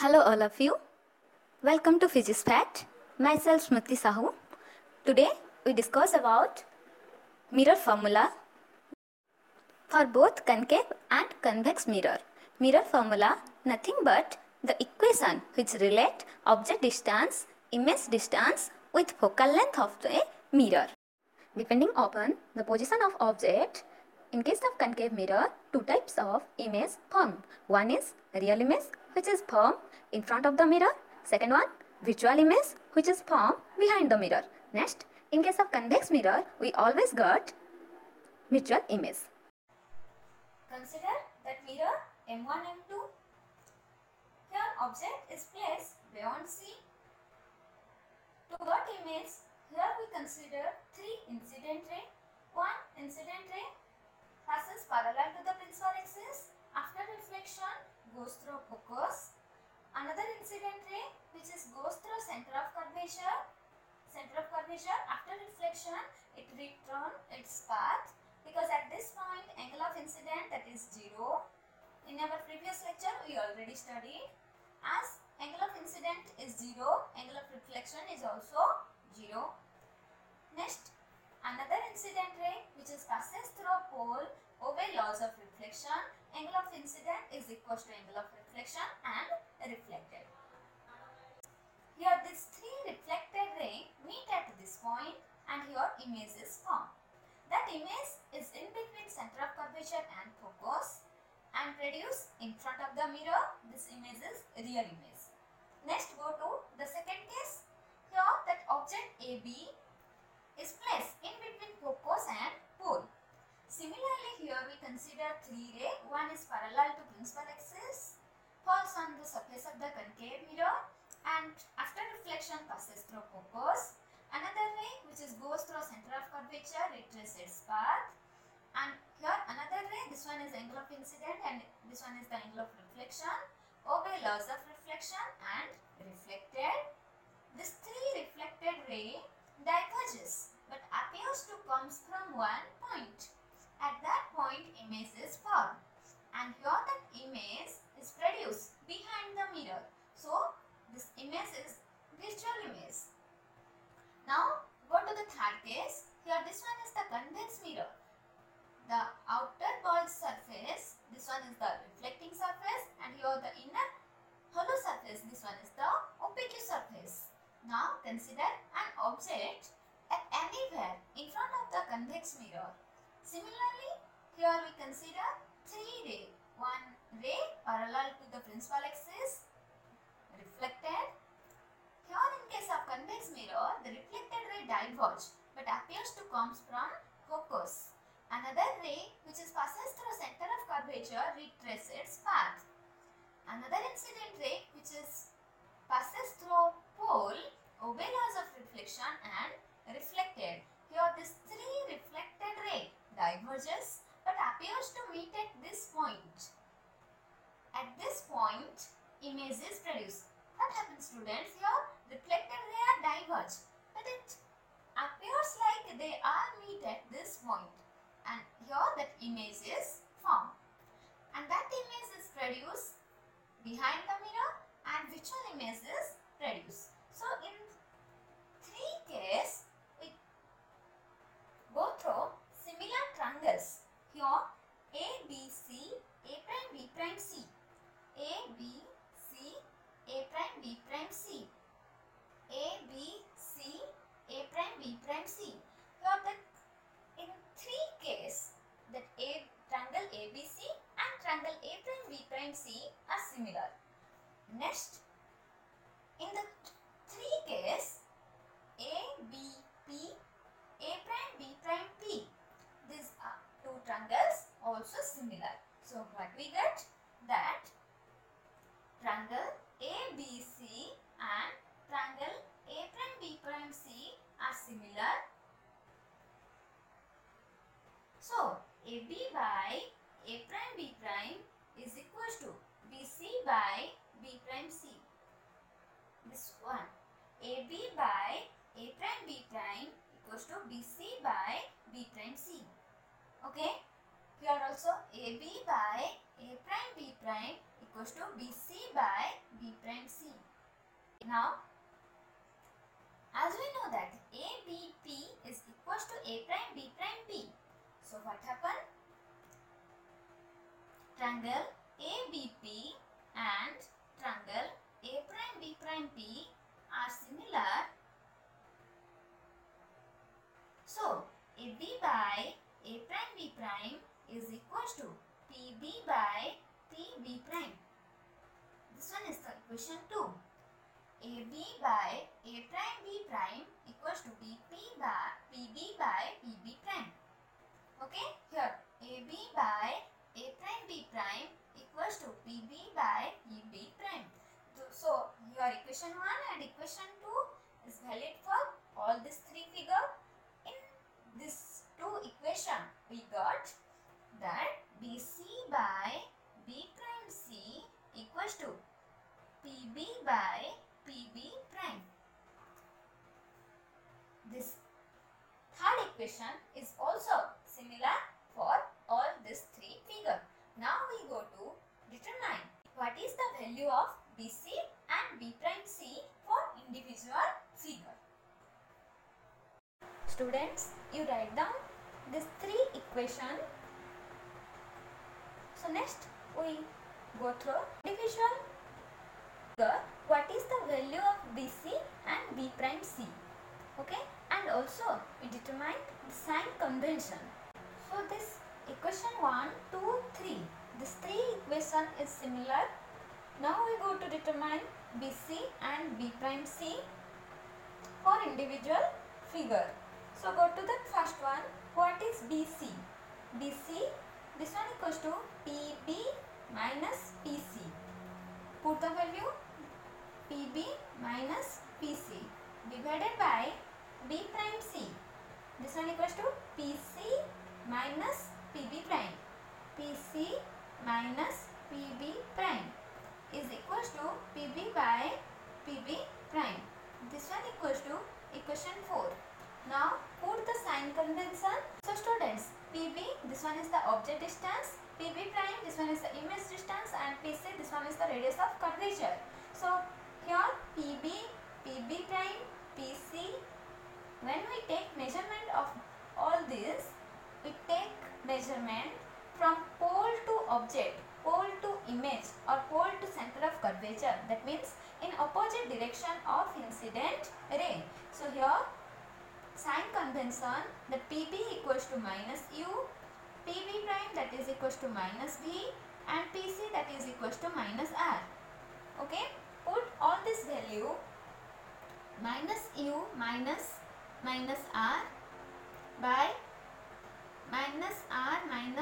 Hello all of you. Welcome to Physics Fact. Myself Smriti Sahu. Today we discuss about mirror formula for both concave and convex mirror. Mirror formula nothing but the equation which relate object distance, image distance with focal length of the mirror. Depending upon the position of object, in case of concave mirror, two types of image form. One is real image which is formed in front of the mirror. Second one, virtual image which is formed behind the mirror. Next, in case of convex mirror, we always got virtual image. Consider that mirror M1, M2. Here object is placed beyond C. To get image, here we consider three incident ray. One incident ray passes parallel to the principal axis. After reflection, goes through focus. Another incident ray which goes through center of curvature. After reflection, it returns its path because at this point angle of incident, that is 0. In our previous lecture we already studied, as angle of incident is 0, angle of reflection is also 0. Next, another incident ray which passes through a pole, obey laws of reflection. Angle of incident is equal to angle of reflection and reflected. Here these three reflected ray meet at this point and here image is formed. That image is in between center of curvature and focus and produced in front of the mirror. This image is real image. Next, go to the second case. Here that object AB is placed in between focus and pole. Similarly, here we consider three ray. One is parallel to principal axis, falls on the surface of the concave mirror and after reflection passes through focus. Another ray which goes through center of curvature, retraces its path. And here another ray, this one is angle of incident and this one is the angle of reflection. Obey laws of reflection and reflected. This three reflected ray diverges but appears to comes from one point. At that point image is formed and here that image is produced behind the mirror. So this image is virtual image. Now go to the third case. Here this one is the convex mirror. The outer bulge surface, this one is the reflecting surface and here the inner hollow surface, this one is the opaque surface. Now consider an object at anywhere in front of the convex mirror. Similarly, here we consider three ray. One ray parallel to the principal axis, reflected. Here in case of convex mirror, the reflected ray diverges but appears to come from focus. Another ray which passes through center of curvature retraces its path. Another incident ray which passes through pole, obey laws of reflection and reflected. Here this three reflected ray diverges but appears to meet at this point. At this point, image is produced. What happens, students? Here reflected ray are diverged but it appears like they are meet at this point and here that image is formed and that image is produced behind the mirror and virtual image is produced. So in three cases we go through similar triangles. Here A, B, C, A prime, B prime, C. A, B, C, A prime, B prime, C. A, B, C, A prime, B prime, C. Here that in three cases that A triangle ABC and triangle A prime, B prime, C are similar. Next, in the three cases A, B, P, A prime, B prime, P, these are two triangles also similar. So what we get? That triangle ABC and triangle A prime, B prime, C are similar. So AB by A prime, B prime is equal to BC by B prime, C. This one, AB by A prime, B prime equals to BC by B prime, C. Okay. Here also AB by A prime, B prime equals to BC by B prime, Now, as we know that ABP is equals to A prime B prime P. So what happened? Triangle ABP and triangle A prime B prime P are similar. So AB by A prime B prime is equals to PB by PB prime. This one is the equation 2. AB by A prime B prime equals to BP by PB by PB prime. Okay, here AB by A prime B prime equals to PB by PB prime. So your equation 1 and equation 2 is valid for all these three figures. In this two equation we got that BC by B prime C equals to PB by PB prime. This third equation is also similar for all these three figures. Now we go to determine what is the value of BC and B prime C for individual figure. Students, you write down these three equations. So next we go through individual figure. What is the value of BC and B prime C? Okay, and also we determine the sign convention. So this equation 1, 2, 3. This three equation is similar. Now we go to determine BC and B prime C for individual figure. So go to the first one. What is BC? BC, this one equals to PB minus PC. Put the value PB minus PC divided by B prime C. This one equals to PC minus PB prime. PC minus PB prime is equals to PB by PB prime. This one equals to equation 4. Now put the sign convention. So students, PB, this one is the object distance, PB prime, this one is the image distance, and PC, this one is the radius of curvature. So here PB, PB prime, PC, when we take measurement of all these, we take measurement from pole to object, pole to image, or pole to center of curvature. That means in opposite direction of incident ray. So here sign convention, that PB equals to minus U, PB prime that is equals to minus V, and PC that is equals to minus R. Okay, put all this value minus U minus R by minus R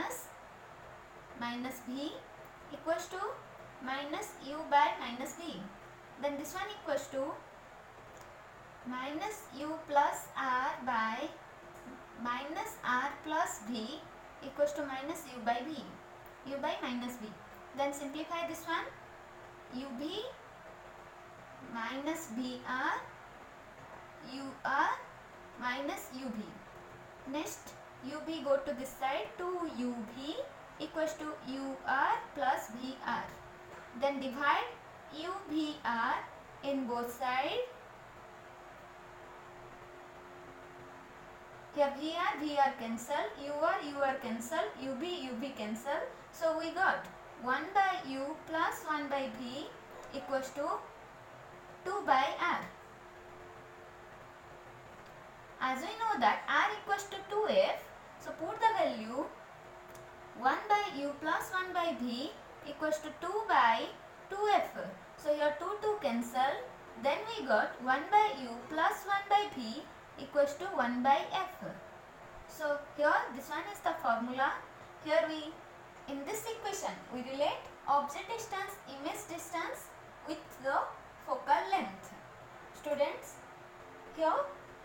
minus V equals to minus U by minus V. Then this one equals to minus U plus R by minus R plus V equals to minus U by V. U by minus V. Then simplify this one. UV minus BR, UR minus UV. Next UV go to this side, 2UV equals to UR plus VR. Then divide UVR in both sides. Here VR cancel, UR cancel, UV cancel. So we got 1 by U plus 1 by V equals to 2 by R. As we know that R equals to 2F, so put the value 1 by U plus 1 by V equals to 2 by 2F. So here 2 cancel, then we got 1 by U plus 1 by V equals to 1 by F. So here this one is the formula. Here in this equation we relate object distance, image distance with the focal length. Students, here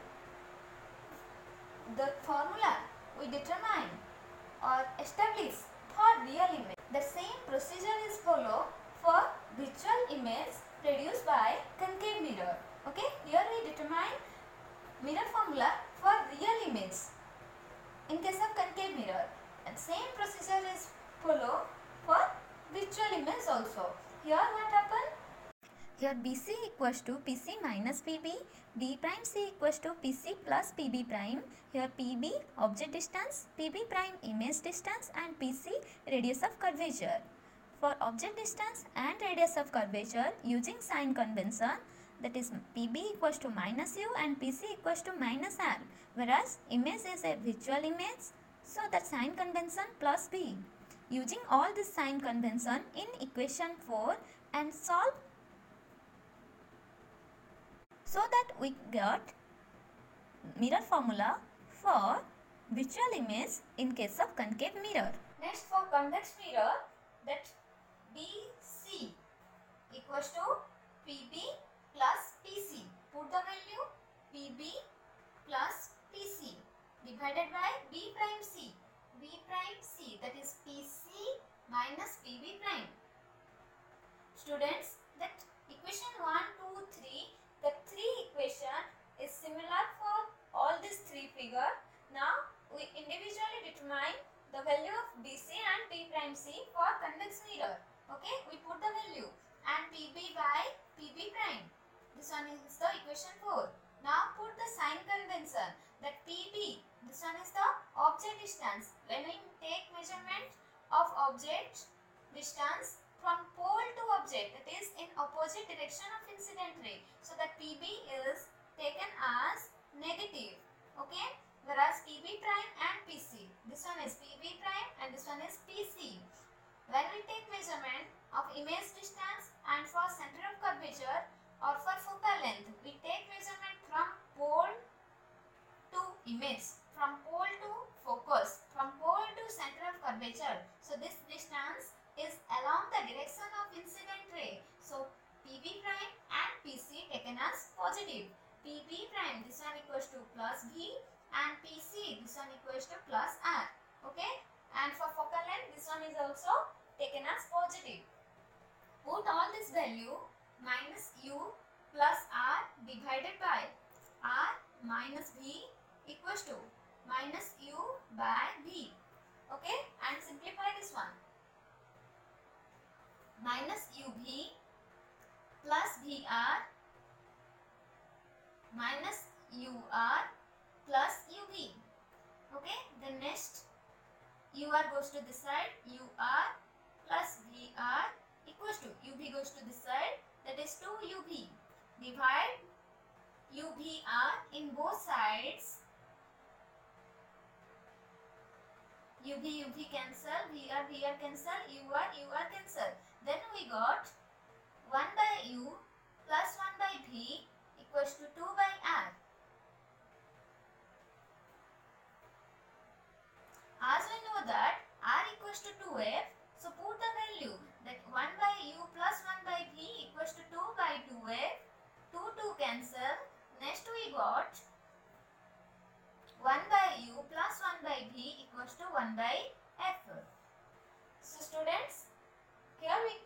the formula we determine or establish for real image. The same procedure is followed for virtual image produced by concave mirror. Okay, here we determine mirror formula for real image in case of concave mirror, and same procedure is followed for virtual image also. Here what happened? Here BC equals to PC minus PB, B prime C equals to PC plus PB prime. Here PB object distance, PB prime image distance and PC radius of curvature. For object distance and radius of curvature using sign convention, that is PB equals to minus U and PC equals to minus R, whereas image is a visual image, so that sign convention plus B. Using all this sign convention in equation 4 and solve so that we got mirror formula for visual image in case of concave mirror. Next, for convex mirror, that BC equals to PB plus PC. Put the value PB plus PC divided by B prime C. B prime C, that is PC minus PB prime. Students, that equation 1, 2, 3, the three equation is similar for all these three figure. Now we individually determine the value of BC and B prime C for convex mirror. Okay, we put the value and PB by PB prime. This one is the equation 4. Now put the sign convention, that PB, this one is the object distance. When we take measurement of object distance from pole to object, that is in opposite direction of incident ray, so that PB is taken as negative. Okay, whereas PB prime and PC, this one is PB prime and this one is PC. When we take measurement of image distance and for center of curvature or for focal length, we take measurement from pole to image, from pole to focus, from pole to center of curvature. So this distance is along the direction of incident ray. So PB prime and PC taken as positive. PB prime, this one equals to plus V, and PC, this one equals to plus R. Okay, and for focal length, this one is also taken as positive. Put all this value minus U plus R divided by R minus V equals to minus U by V. Okay, and simplify this one. Minus UV plus VR minus UR plus UV. Okay, then next UR goes to this side, UR plus VR equals to UV goes to this side, that is 2UV. Divide UVR in both sides. UV cancel, VR cancel, UR cancel. Then we got 1 by U plus 1 by V equals to 2 by R. As we know that R equals to 2F, so put the value that 1 by U plus 1 by V equals to 2 by 2F. 2 cancel. Next we got 1 by U plus 1 by V equals to 1 by F. So students, here we